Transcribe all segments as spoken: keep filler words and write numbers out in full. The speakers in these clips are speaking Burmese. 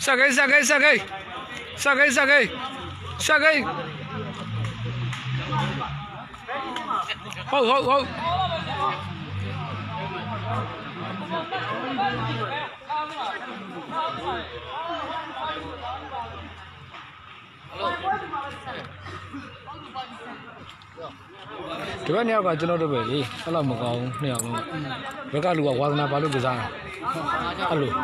下给下给下给下给下给下给，好好好。这边两个只能这边的，他那么高，那样子，别个路啊，我那把路给啥？啊路。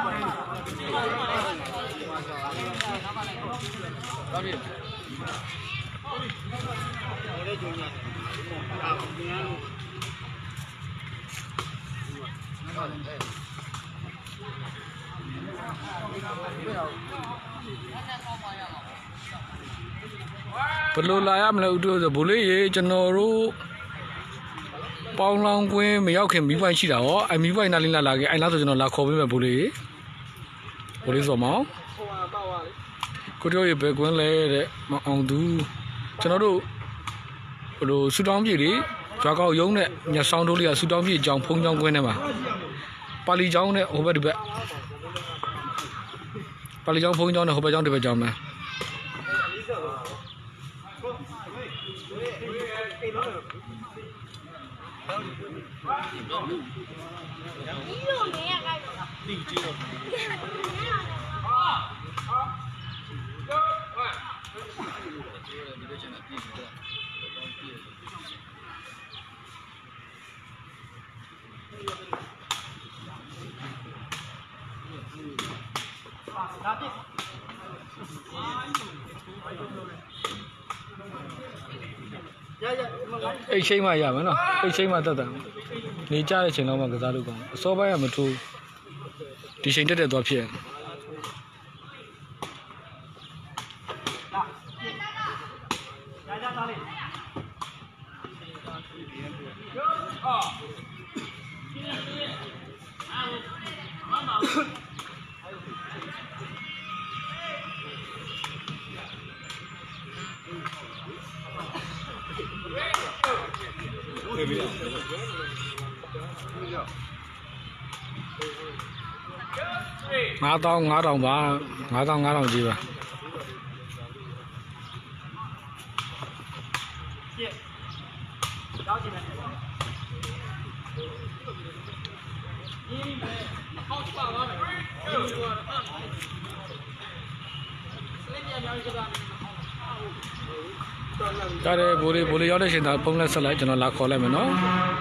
不露拉呀，没露多，就不累耶，就那路，包浪关没有看米饭吃了哦，哎米饭那里那那个，哎那时候就那拉烤饼没不累，不累什么？嗰條嘢別管咧咧，冇昂度，就那度，嗰度蘇當ပြေ咧，抓高用咧，人上頭咧蘇當ပြေ將碰將關咧嘛，巴黎將咧後邊啲別，巴黎將碰將咧後邊將啲別將咩？一千嘛呀，没喏，一千嘛得的，你家的钱老嘛个咋都讲，少白也没出，地现在得多片。ngã tao ngã đồng ba ngã tao ngã đồng gì vậy cái này bố đi bố đi ở đây hiện tại phong lên sẽ lại cho nó lạc khó lại mà nó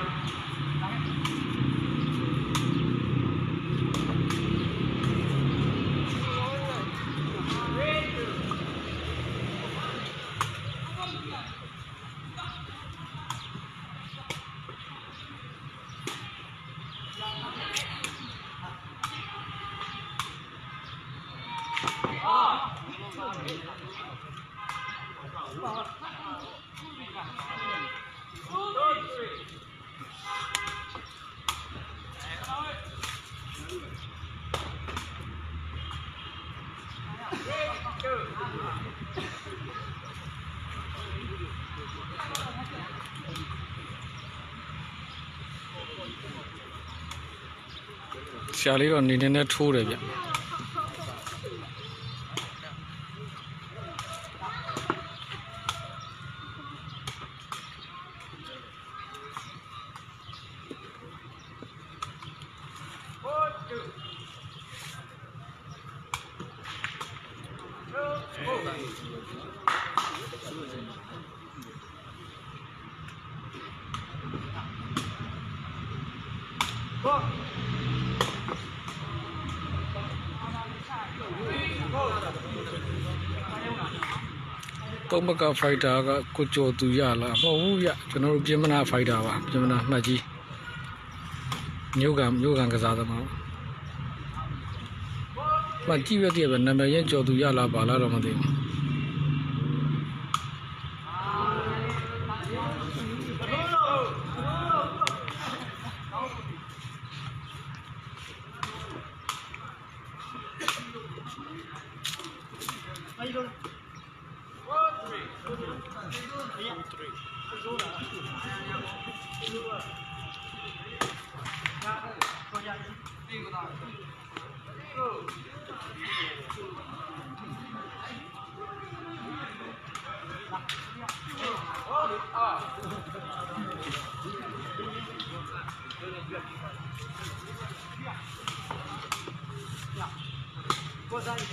xà lý rồi nên nên thu được vậy Tông bậc fighter cái cô cho tụi già là bao nhiêu vậy cho nó biết mình là fighter à biết mình là mà gì nhiều cảm nhiều cảm cái gì đó mà mà chỉ biết cái vấn đề mà những cho tụi già là bảo là làm gì Go.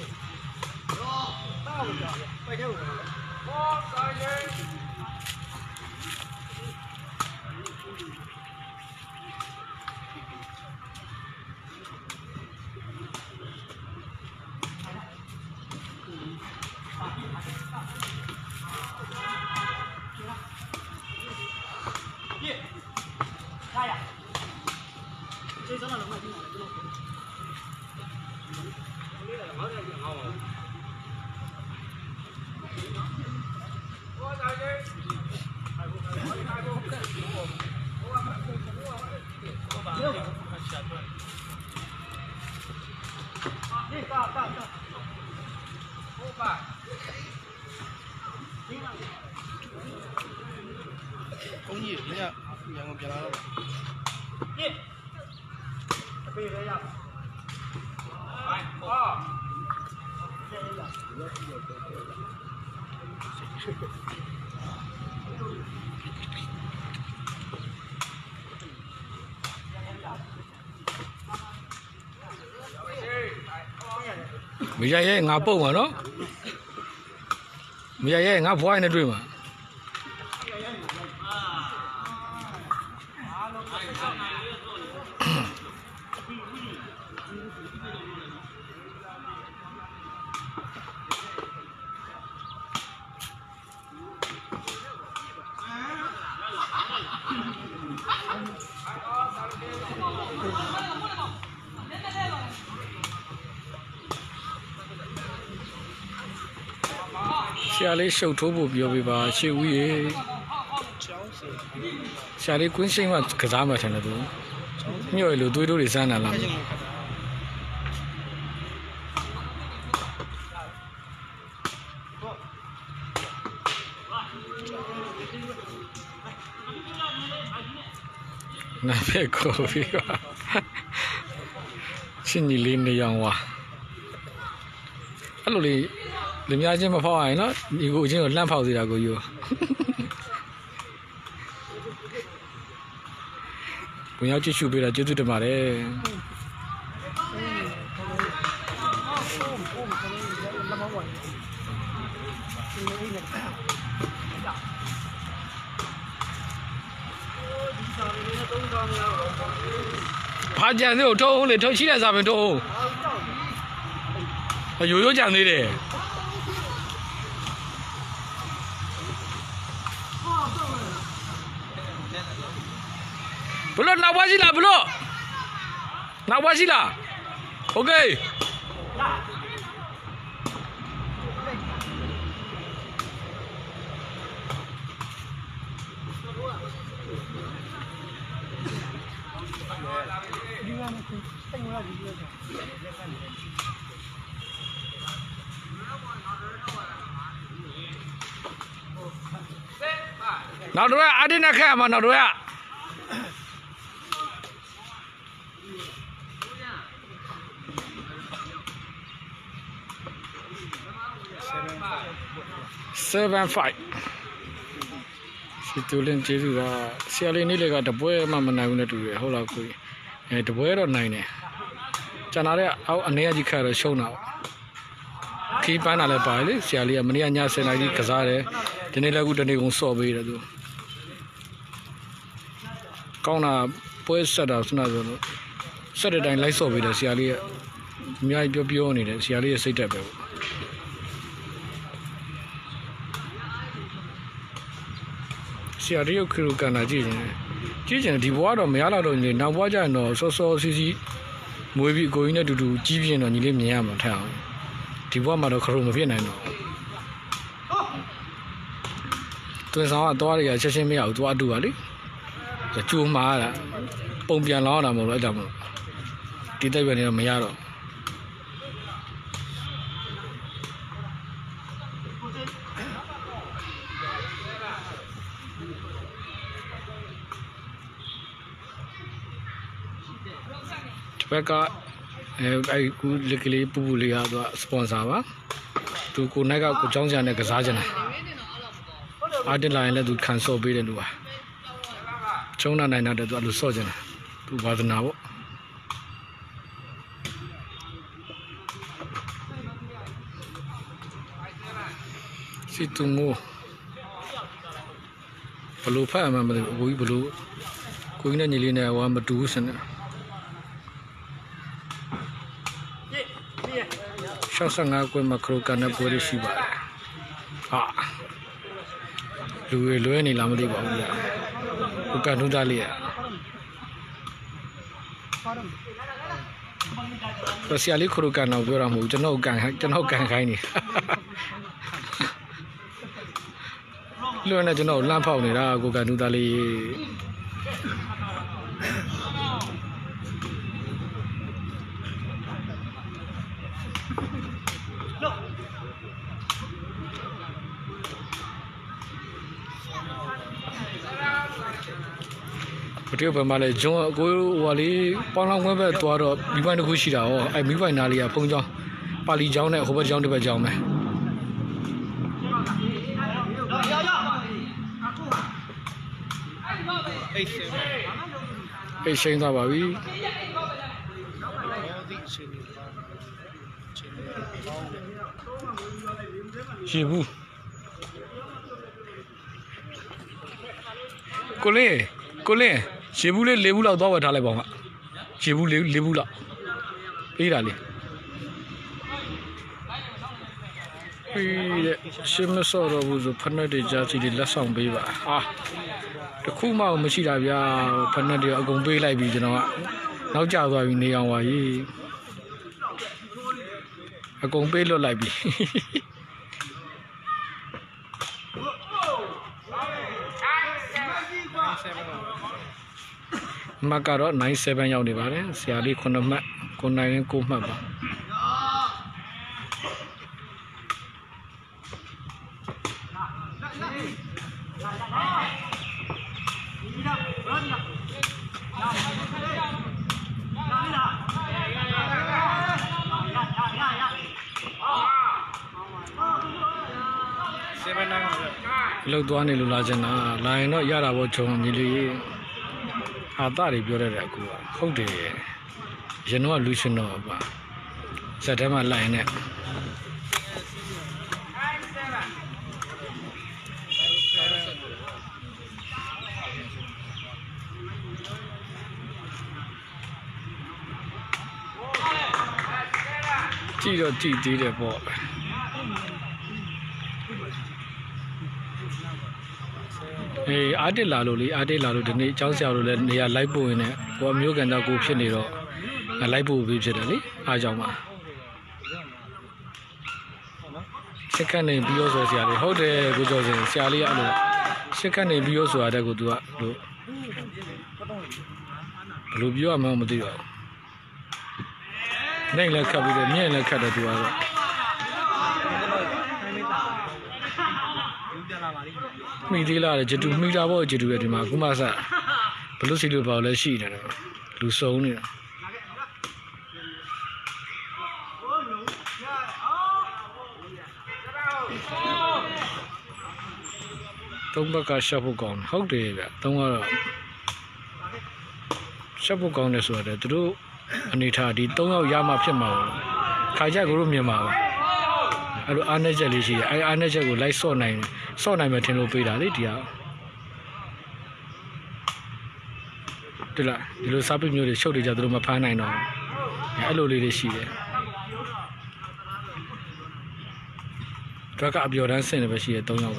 公益，人家两个别来了。一，可以这样。来，二。 没家爷俺包嘛喏，没家爷俺不爱那追嘛。下里手头不标配吧，去物业。下里关心嘛，可咋嘛？现在都，你要留对头的山了啦。那别搞这个，是你领的样哇？阿罗里。你们家么跑完了，你个已经有烂跑子了个有，不要继续背了，就对的嘛嘞。爬讲的有抽红的，抽起来啥没抽红？有有讲的嘞。不了，拿瓦西了，不了，拿瓦西了 ，OK。nào đuổi à đi nè khe mà nào đuổi à seven five si tu lên chế rồi xe lên đi là đập bơi mà mình nào cũng được rồi, là coi đập bơi rồi này nè, cho nó đấy, áo anh ấy chỉ khai rồi show nào, khi bán lại bài đấy, xe lên mình anh xe này đi cả ra đấy, cho nên là cũng đơn cũng so với rồi, con nào bơi sát đâu xuống nào rồi, sát được đánh lấy so với rồi xe lên, mình biểu biểu này đấy, xe lên xây đẹp rồi. Xe đi ở khu vực nào chứ? Chứ chẳng thì bỏ đó mấy lão đó người nào bỏ ra nó so so xí xí, mỗi vị coi nó đủ đủ chi phí nó như thế nhẹ mà theo, thì bỏ mà nó không có phiền này nó. Tôi sao tôi là chơi xem mấy ảo tôi đủ đấy, rồi chua mà là, bông biển lão là một loại đâu mà, đi tới bên này mấy lão. Vậy cả ai cũng lấy cái lấy bù lấy đó sponsor mà, tụi cô này cái cô trong nhà này cái giá này, ai đến lại là tụi khán số bị đến luôn, trong này này là tụi lúa số này, tụi bao nhiêu nào? စီတူမိုးဘလို့ဖတ်မှမသိဘူးအကိုကြီးဘလို့ကိုကြီးနဲ့ညီလေးနဲ့ဟိုမတူဘူးစနေရှောက်ဆန်ငါကွယ်မခရိုကန်နဲ့ပွဲရှိပါတယ်ဟာလူတွေလွဲနေလားမသိပါဘူးဗျာဟိုကန်ထူးသားလေးရဆရာလေးခရိုကန်တော့ပြောတာမဟုတ်ကျွန်တော်ကန်ကျွန်တော်ကန်ခိုင်းနေလွယ်နဲ့ကျွန်တော်လမ်းဖောက်နေတာကိုကန်ထူးသားလေးဘယ်ဘက်မှာလဲဂျွန်ကိုဟိုလေးပေါင်းလောင်းခွဲဘက်သွားတော့မိပိုင်တစ်ခုရှိတာဟောအဲမိပိုင်နာလေးကဖုံးချောင်းပါလီချောင်းနဲ့ဟိုဘက်ချောင်းတစ်ဘက်ချောင်းပဲအေးရှင်းသွားပါပြီရှိဘူးကိုလေးကိုလေးရေဘူးလေး၄ဘူးလောက်သွားဝယ်ထားလိုက်ပါဦးရေဘူးလေး၄ဘူးလောက်ပေးတာလေးပြီးတဲ့ရှင်းမစော်တော့ဘူးဆိုဖက်နက်တွေကြားစီတွေလက်ဆောင်ပေးပါဟာတခုမှမရှိတာဗျာဖက်နက်တွေအကုန်ပေးလိုက်ပြီကျွန်တော်ကနောက်ကျသွားပြီနေအောင်ပါကြီးအကုန်ပေးလွတ်လိုက်ပြီမကတော့နင်း7ရောက်နေပါတယ်ဆရာလေး9မှတ်ကိုနိုင်ရင်9မှတ်ပါလောက်သွားနေလို့လာချင်တာလာရင်တော့ရတာပေါ့ဂျုံညီလေးအာတာတွေပြောရတဲ့အကူကဟုတ်တယ်ရင်တော့လူရှင်တော့ပါဇက်ထဲမှာလိုက်နေကြည့်တော့ကြည့်သေးတယ်ပေါ့အေးအားတက်လာလို့လေအားတက်လာလို့ဒီနေ့အကြောင်းဆရာတို့လည်းနေရာလိုက်ပို့ရင်းနဲ့ကိုအမျိုးကန်တော့ကိုဖြစ်နေတော့လိုက်ပို့ပြီးဖြစ်တယ်လေအားကြောင့်ပါစက္ကန့်နေပြီးရောဆိုဆရာလေးဟုတ်တယ်ကိုကျော်စင်ဆရာလေးကအဲ့လိုစက္ကန့်နေပြီးရောဆိုတာတဲ့ကို तू ကလို့ဘယ်လိုပြောရမှန်းမသိတော့နိုင်လည်းခတ်ပြီးတယ်မြင့်လည်းခတ်တယ် तू ကတော့မိသေးလားဂျတူမိတာပေါ့ဂျတူရဲ့ဒီမှာအခုမှစဘလို့စီလို့ပေါ့လဲရှိနေတယ်လူစုံနေတာသုံးဘက်ကရှော့ဖို့ကောင်းဟုတ်တယ်ဗျသုံးကတော့ရှော့ဖို့ကောင်းတယ်ဆိုတော့သူတို့အနေထားဒီသုံးယောက်ရမှဖြစ်မှာခါကြကိုတို့မြင်မှာပါအဲ့လိုအားနည်းချက်လေးရှိတယ်အဲ့အားနည်းချက်ကိုလိုက်ဆော့နိုင်ဆော့နိုင်မှထင်လို့ပေးတာလေဒီဟာဒီလားဒီလိုစားပိမျိုးတွေရှုပ်တွေကြသူတို့မဖမ်းနိုင်တော့အဲ့လိုလေးတွေရှိတယ်တွက်ကအပြော်တန်းဆင်နေပဲရှိတယ်သုံးယောက်က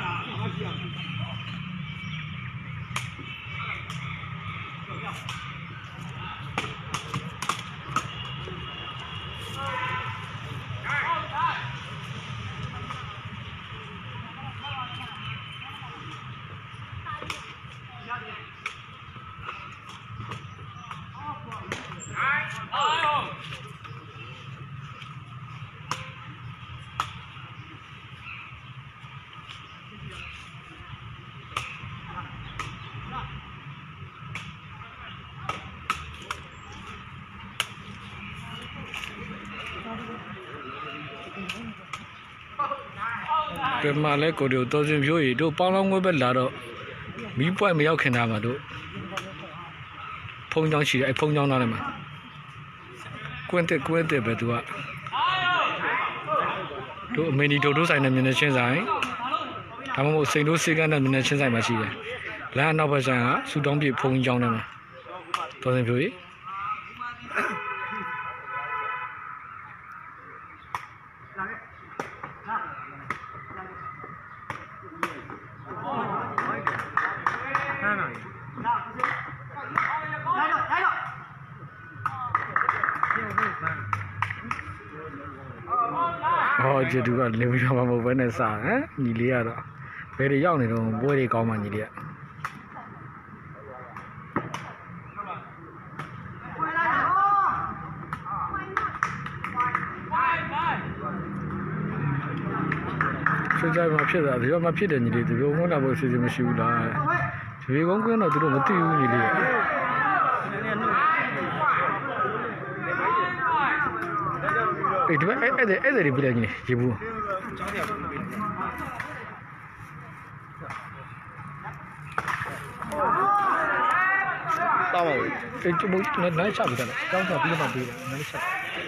ပြမလဲကိုတို့တော်စင်ဖြိုးရီတို့ပေါင်းလောင်းငွေပဲလာတော့မီးပွိုင်မရောက်ခင်သားမှာတို့ဖုံးချောင်းရှိတယ်အဲ့ဖုံးချောင်းသားထဲမှာကွင်းတက်ကွင်းတက်ပဲသူကတို့အမင်းဒီတို့တို့ဆိုင်နဲ့မြင်နေချင်းဆိုင်ဒါမှမဟုတ်စိန်တို့စေကန်းနဲ့မြင်နေချင်းဆိုင်မှာရှိတယ်လမ်းနောက်ဘက်ဆိုင်ကစူတောင်းပြဖုံကြီးကျောင်းထဲမှာတော်စင်ပြိုကြီးဟောကျေတူကလေပြီးတော့မဟုတ်ဘဲနဲ့စားဟမ်ညီလေးကတော့ဘယ်တွေရောက်နေတော့ပွဲတွေကောင်းမှညီလေးကဆွေးကြမှာဖြစ်တာဒီတော့မဖြစ်တယ်ညီလေးဒီလိုငုံတာဖို့အစီအစဉ်မရှိဘူးလားဒီကုန်းကွင်းတော့သူတို့မသိဘူးညီလေးအေးဒီအဲ့အဲ့အဲ့အဲ့ဒီပြလိုက်ညီရေဘူးတောင်းပါဦးအေးကျမို့နိုင်ချပြီးတယ်တောင်းချပြီးမှပြီးတယ်နိုင်ချ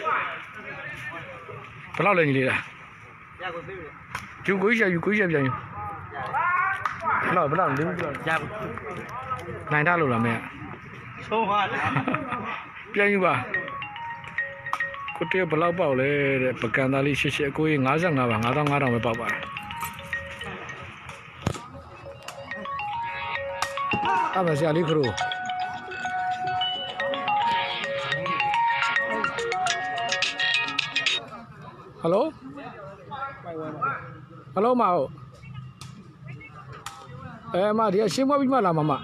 ဘယ်လောက်လဲညီလေးလားရကိုသိပြီကျုပ်ကိုရယူကိုရပြန်ယူဘယ်လောက်ဘယ်လောက်လေးဘယ်လောက်ရဘူးနိုင်ထားလို့လားမင်းဆုံးသွားတယ်ပြန်ယူပါကိုတေဘယ်လောက်ပေါက်လဲတဲ့ပကံသားလေးရှစ်ရှစ်အကိုကြီး55ပါ5500ပဲပေါက်ပါတယ်အမဆရာလေးခရိုဟယ်လိုဟယ်လိုမဟုတ်အဲမဒီရှင်းမပြီးမှလာမမ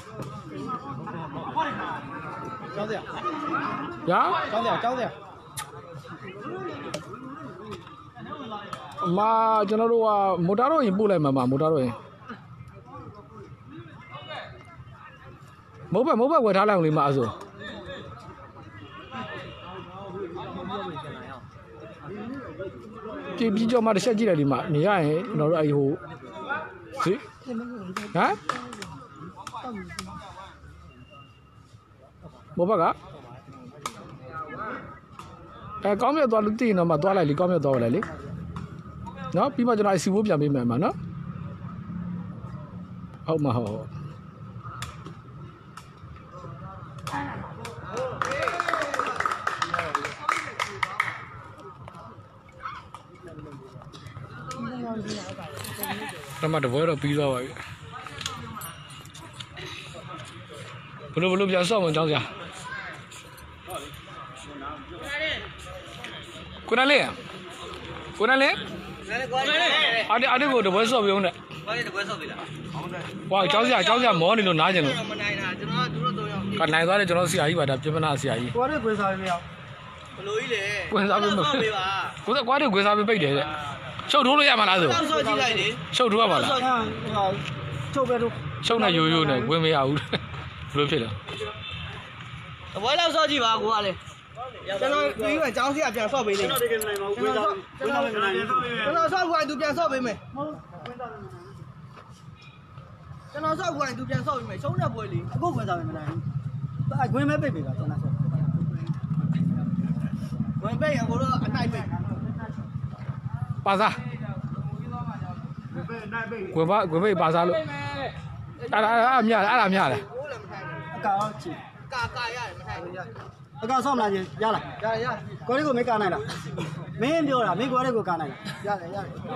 ကျောင်းစရာညာကျောင်းစရာကျောင်းစရာအမကျွန်တော်တို့ကမိုတာတော့ရင်ပို့လိုက်မှာမမိုတာတော့ရင်မဟုတ်ပဲမဟုတ်ပဲဝယ်ထားလိုက်အောင်လေးမအဆိုကြည့်ပြီးကြောမှတစ်ချက်ကြည့်လိုက်ဒီမှာနေရရင်ကျွန်တော်တို့အဲဟိုစီဟမ်ဘောဘကအဲကောင်းမြတ်သွားလို့တည်ရင်တော့မှသွားလိုက်လေကောင်းမြတ်သွားလိုက်လေနော်ပြီးမှကျွန်တော်အစီဖို့ပြန်ပေးမယ်မှာနော်ဟုတ်မှာဟုတ်တော့မှတပွဲတော့ပြီးသွားပါပြီဘလို့ဘလို့ပြန်ဆော့မကြောင်းစရာကိုနလေးကိုနလေးအားဒီအားဒီကိုတပွဲဆော့ပြုံးတဲ့ဘာလဲတပွဲဆော့ပြီလားဟုတ်တယ်ဟွာကြောင်းစရာကြောင်းစရာမောနေလို့နားကျင်လို့မနိုင်တာကျွန်တော်တို့တို့ရောကနိုင်သွားတယ်ကျွန်တော်ဆရာကြီးပါဒါပြပနာဆရာကြီးကိုရကွင်းစားပေးမရဘလို့ကြီးလေကွင်းစားပေးမပေးကိုကွာတွေကွင်းစားပေးပိတ်တယ်တဲ့ချုပ်ထိုးလို့ရမှာလားဆိုဆော့ကြည့်လိုက်လေချုပ်ထိုးရမှာလားချုပ်ပဲတို့ချုပ်နေရိုးရိုးနဲ့ဝင်မရဘူးဘယ်လိုဖြစ်လဲတပွဲလောက်ဆော့ကြည့်ပါကိုကလေကျွန်တော်ပြီးမှကျောင်းစီကပြန်ဆော့ပေးလိမ့်မယ်ကျွန်တော်တကယ်မနိုင်ပါဘူးကျွန်တော်ကျွန်တော်မနိုင်ဘူးကျွန်တော်ဆော့ခွာသူပြန်ဆော့ပေးမယ်ဟုတ်ကျွန်တော်ဆော့ခွာသူပြန်ဆော့ပေးမယ်ရှုံးတဲ့ပွဲလေးအခုခွင့်စားပေးမနိုင်ဘူးအခွင့်မဲ့ပိတ်ပေးပါကျွန်တော်ဆော့ဝင်ပိတ်ရင်ကိုတော့အနိုင်ပိတ်ပါစားကွယ်ပါကွယ်ပိတ်ပါစားလို့အဲ့ဒါအဲ့ဒါမြရတယ်အဲ့ဒါမြရတယ်အကာချီကာကာရတယ်မထိုင်ဘူးရအကောင်ဆော့မလားကြီးရလားရရကိုလေးကိုမကာနိုင်လားမင်းပြောတာမင်းကိုလေးကိုကာနိုင်လားရတယ်ရတယ်ဟမ်ဟမ်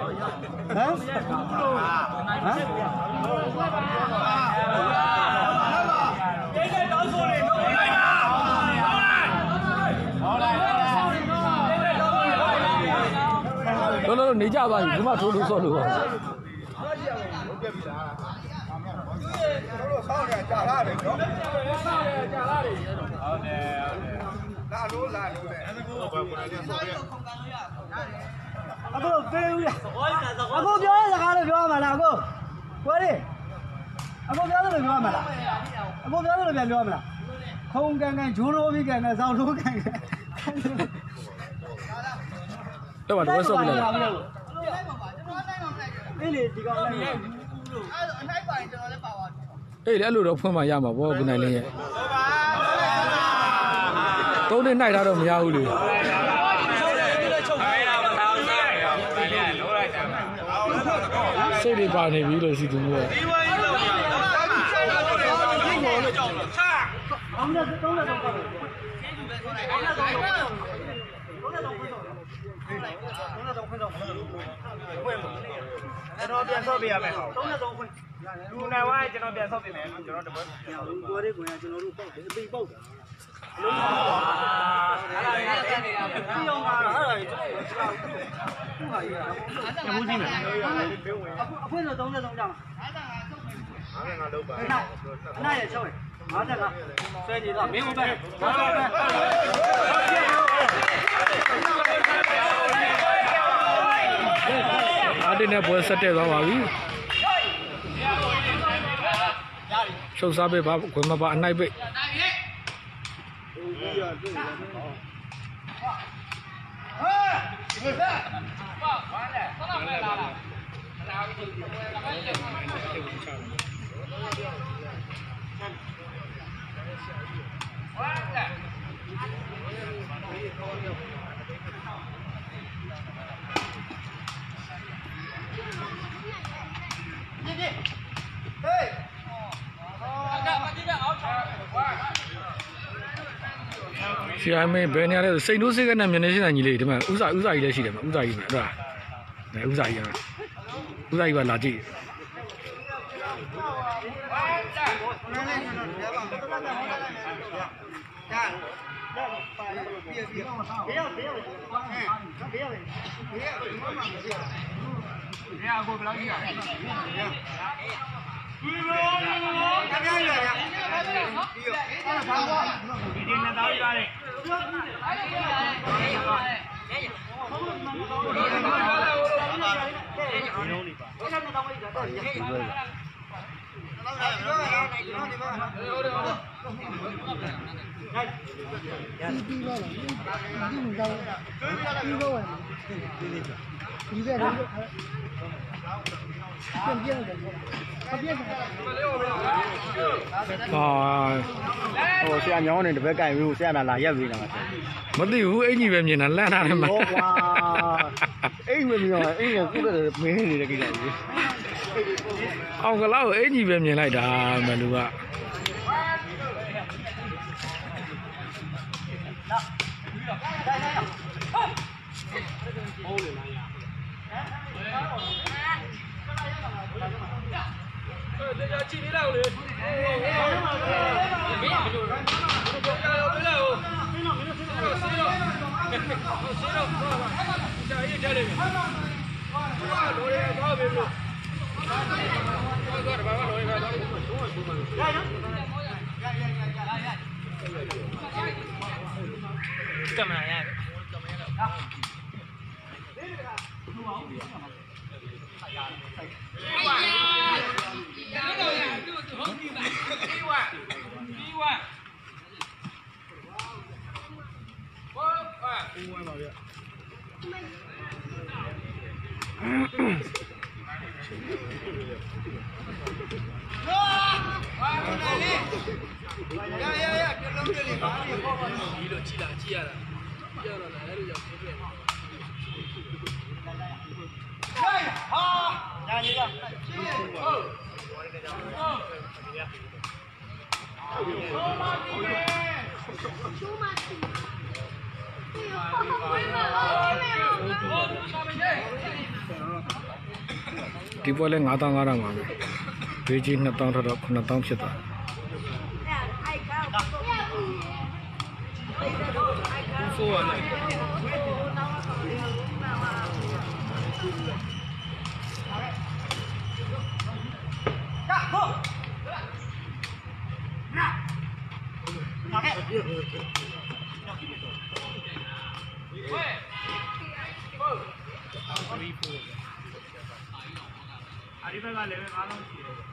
လောလောနေကြပါပြီဒီမှာထိုးလို့ဆော့လို့ကျွန်တော်တို့ဆောင်းရကြာလာတယ်နော်ကြာလာတယ်ဟုတ်တယ်လာလို့လာလို့လေအခုပေးဦးရအခုပြောတဲ့စကားလို့ပြောရမှာလားအခုကိုရီအခုပြောတယ်လို့ပြောရမှာလားအခုပြောတယ်လို့ပြန်ပြောရမှာလားခုံကန်ကန်ဂျိုးရိုးပြီးကန်ကန်စောင်းလို့ကန်ကန်တော့တော့ဆော့ပြလိုက်အေးလေဒီကောင်လည်းအဲ့အနိုင်ပါရင်ကျွန်တော်လည်းပါပါအေးလေအဲ့လိုတော့ဖွင့်မှရမှာဘောကနိုင်လင်းရဲ့သုံးနှစ်နိုင်တာတော့မရဘူးလေစိတ်တွေပါနေပြီလို့စီသူကအောင်နဲ့သုံးနဲ့တော့ပေါ့အောင်နဲ့တော့သုံးနဲ့တော့သုံးနဲ့တော့ခွင့်တော့သုံးနဲ့တော့ခွင့်တော့ခွင့်ကျွန်တော်ပြန်ဆော့ပေးရမယ်ဟုတ်သုံးနဲ့တော့ခွင့်လူနိုင်ဝိုင်းကျွန်တော်ပြန်ဆော့ပေးမယ်ကျွန်တော်တပတ်ကိုလေးကိုကျွန်တော်တို့ပေါက်တယ်အပိပေါက်တာလုံးဝအဲ့ဒါရတဲ့နေရာပြီးအောင်လာအဲ့ဒါကျွန်တော်ခုဟာကြီးကမှုကြီးမယ်အခုအဖွင့်တော့သုံးနဲ့တော့ကြောင်းအဲ့ဒါငါလုံးပါအဲ့ဒါအဲ့ဒါရချောက်ငါတက်ကဆွဲနေတော့မင်းဦးပဲငါပဲအားတင်းနဲ့ပွဲဆက်တက်သွားပါပြီရှုပ်စားပေးပါခွင့်မပါအနိုင်ပိတ်ဆရာမင်းဘယ်နေရာလဲစိတ်နိုးစိတ်ကနဲ့မျက်နှာရှင်းဆိုင်ကြီးလေးဒီမှာဥစားဥစားကြီးလည်းရှိတယ်မှာဥစားကြီးမှာအဲ့ဒါဒါဥစားကြီးကဥစားကြီးကလာကြည့်ဟိုဆရာညောင်းနေတပည့်ကြိုင်ပြီးဆရာလာရက်ပြီးလာမှာမသိဘူးအင်ကြီးပဲမြင်တာလန့်တာလည်းမဟုတ်ကွာအိမ်မမြင်တော့အိမ်ကကုတ်တယ်မင်းနေတဲ့ကိစ္စကြီးအောင်ကလောက်အင်ကြီးပဲမြင်လိုက်တာမလူကကင်မရာရဒီပွဲလဲ၅တောင်း၅တောင်းပါပဲဘေးကြီး၂တောင်းထတော့ခုနှစ်တောင်းဖြစ်သွားဆိုရလဲအဒီဘက်ကလည်းအားလုံးရှိတယ်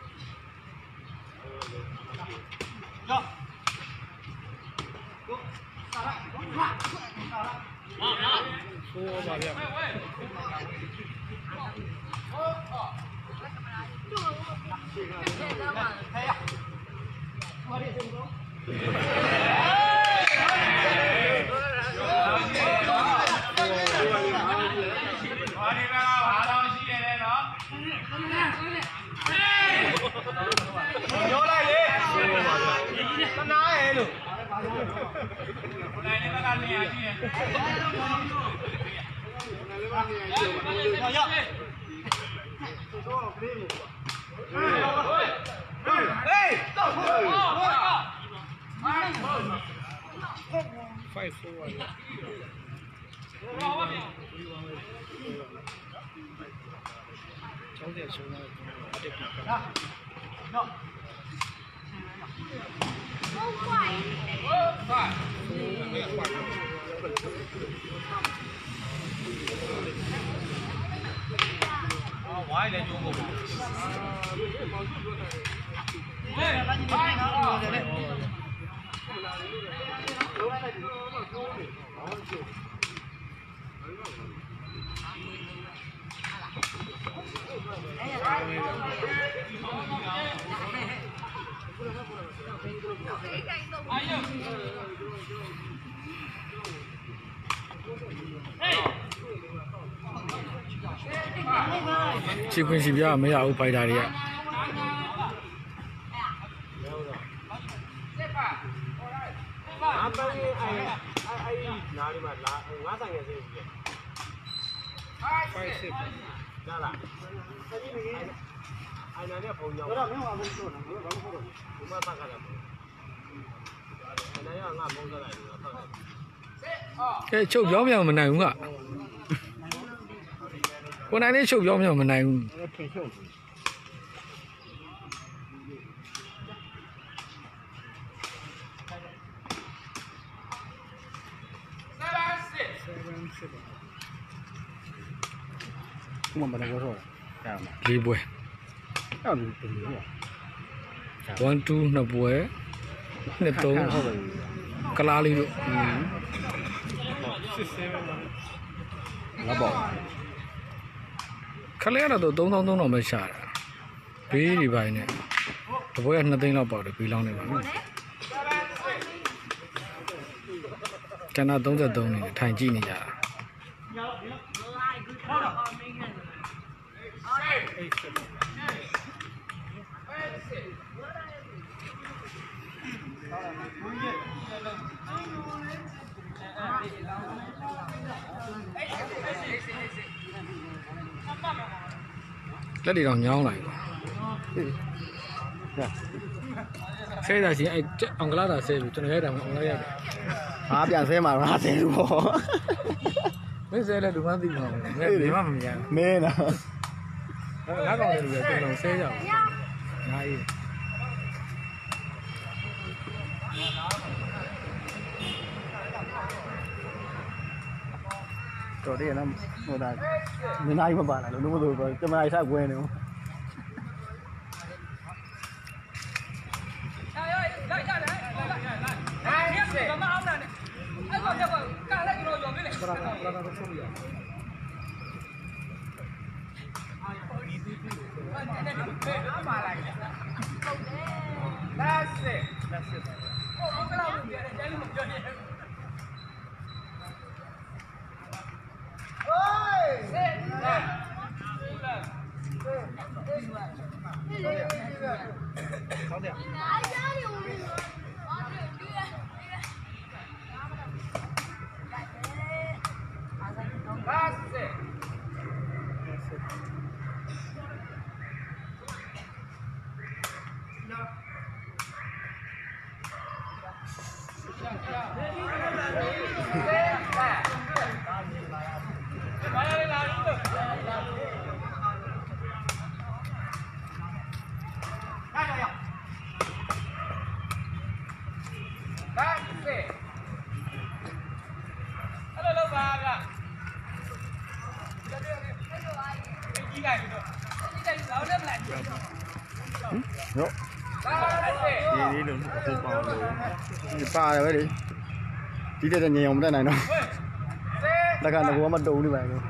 ။ကြောက်။ကိုစားလာ။စားလာ။ဟာဟာ။ဆိုးပါဗျာ။ဝဲ။ဟော။ကျိုးလို့။ဆေးတော့ပါ။ဟဲ့ရ။ဟောဒီစင်တော့။ဟာဒီကဘာလို့ရှိရလဲနော်။ပြောလိုက်လေသနာရဲ့လို့နိုင်နေဘက်ကနေရာရှိရဲ့ဟောရတော့ကလေးဟေးတော့ဟေး five four one ကျောင်းတဲ့ဆုံးတော့တက်ပြီနော်ဟုတ်ပါဟုတ်ပါအော်ဝိုင်းလည်းကျုံးကုန်ပါဟေးဘိုင်းနော်တယ်လေချီခွင့်ရှိပြမရဘူးဖိုက်တာတွေကအပန်းအဲ့အဲ့အဲ့နားလေးမှာလာငါးဆိုင်ရစေးပြီfive sixလာလာအဲ့နာနဲ့ပုံကြောင်းတော့မင်းကဘယ်လိုလုပ်လဲဘာလို့ဟုတ်တော့ဒီမှာပတ်ကြတယ်အဲ့နာကငါပုံစံလိုက်တော့ပတ်တယ်ကဲချုပ်ပြောင်းပြောင်းမနိုင်ဘူးကကိုနိုင်လေးချုပ်ပြောင်းပြောင်းမနိုင်ဘူးထင်ချုပ်ခုမှမလည်းတော့လေးပွဲအဲ့ဒီတည်းရောone two နှစ်ပွဲနှစ်သုံးကလားလေးတို့six sevenငါပေါ့ခလေးရတော့သုံးသောင်းသုံးတော့ပဲရှာတာဘေးဒီပိုင်းနဲ့တပွဲကနှစ်သိန်းလောက်ပေါက်တယ်ဘေးလောင်းနေပါဘူးကျန်တာသုံးသုံးနေထိုင်ကြည့်နေကြတာလက်တွေတော့ညောင်းလိုက်ပါဆဲတာချင်းအဲ့အင်္ဂလာတာဆဲပြီကျွန်တော်ရိုက်တာမအောင်လိုက်ရတယ်ဟာပြန်ဆဲမှာတော့ဆဲလို့ပေါ့မင်းဆဲလဲလူမသိမှာမင်းဒီမှမမြင်မင်းလားငါကောင်လေးတွေကျွန်တော်ဆဲကြအောင်ငါကြီးတော်တယ်နော်ဟိုဒါမင်းနိုင်မပါလာလို့လို့မလို့ကျမလိုက်ဆက်ကွင်းနေရောဒီလေးလုံးပုံပါလို့ဒီပါတယ်ပဲလေဒီတဲ့ညင်အောင်မတက်နိုင်တော့လက်ကငါကမတုံနေပါဘူး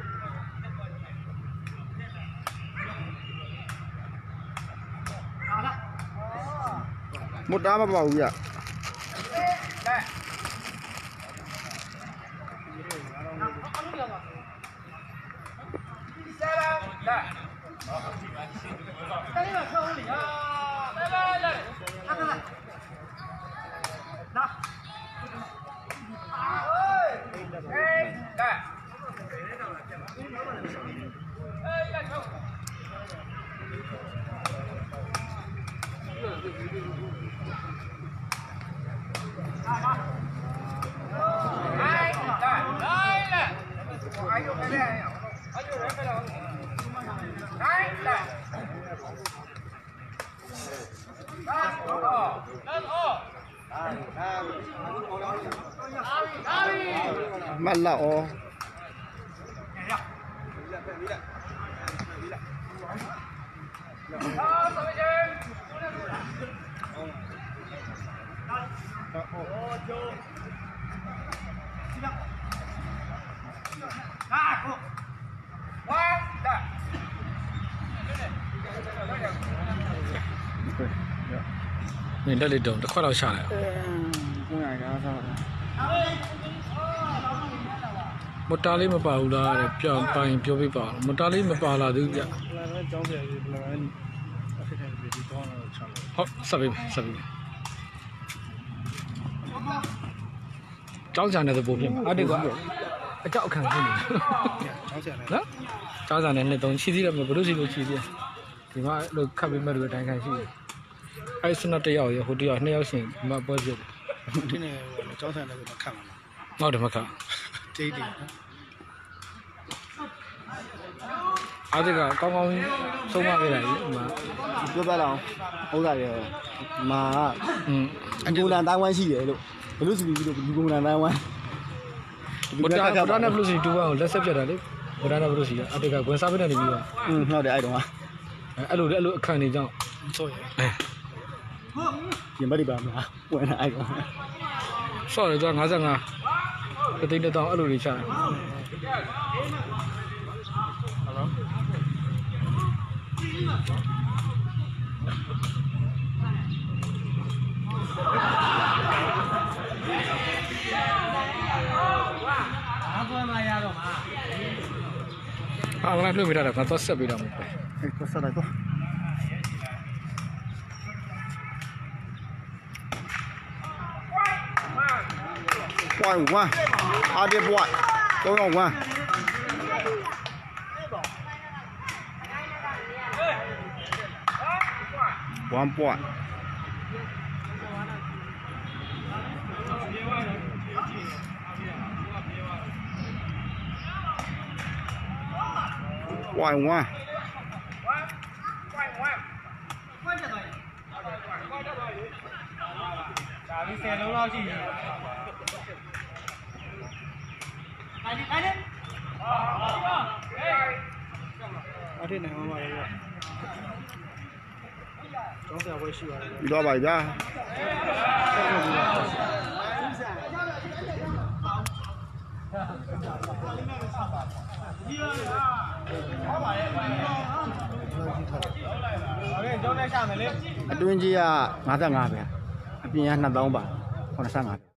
好了。 မတားမပေါ့ဘူးဗျမလာအော你那里懂，快到下来了。 公园干啥？ မတားလေးမပါဘူးလားတဲ့ပြောင်းပိုင်ပြောပြပါမတားလေးမပါလာသေးဘူးဗျဟုတ်ဆက်ပြီဆက်ပြီကျောင်းစာနဲ့သဘောပြင်အဲ့ဒီကအကြောက်အခန့်ဖြစ်နေနော်ကျောင်းစာနဲ့နှစ်သုံးရှိသေးတယ်ဘယ်လိုရှိလို့ရှိသေးတယ်ဒီမှာလို့ခတ်ပြီးမဲ့လို့အတိုင်းခံရှိတယ်အဲ့စနတ်တယောက်ရဟိုတယောက်နှစ်ယောက်ရှင်ဒီမှာပွဲပြတယ်ဒီနေ့ကျောင်းစာနဲ့ခတ်မှာဟုတ်တယ်မခတ်တိတ်တိတ်အဲ့ဒီကကောင်းကောင်းဆုံးမခဲ့တာကြီးဒီမှာပြောပြလောက်ဟုတ်တာရဲ့မာอืมအကူလန်တိုင်းဝမ်းရှိတယ်လို့ဘလို့စီပြီးလို့ဒီကူလန်တိုင်းဝမ်းဘတာဘတာနဲ့ဘလို့စီတူဝမ်းကိုလက်ဆက်ပြတ်တာလေဘတာနဲ့ဘလို့စီအဲ့ဒီကဝင်စားပေးနေပြီတော့อืมဟုတ်တယ်အဲ့တော့အဲ့လိုအဲ့လိုအခန့်နေကြောင်းဆော့ရပြင်မဒီပါမလားဝင်လာအဲ့တော့ဆော့ရကြငါးငါးတသိန်းတောင်အဲ့လိုတွေချတယ်အားလုံးလွှတ်မိတာကတော့ဆက်ပြီးတော့မှာပဲအဲ့တော့ဆက်လိုက်တော့ပွိုင်းဝမ်းအားပြပွိုင်းတော့ဝမ်းဝမ်းပွိုင်းပွိုင်းဝမ်းဒါပြီးဆယ်လုံးလောက်ရှိပြီအဲ့ဒီအဲ့ဒီအဲ့ဒီနေမှာပါလေကျောင်းဆရာဝဲရှိပါတယ်ပြီးတော့ပါဗျာအတွင်းကြီးကငါးငါးပဲအပြင်ကနှစ်သောင်းပါခုနစ်ဆယ့်ငါး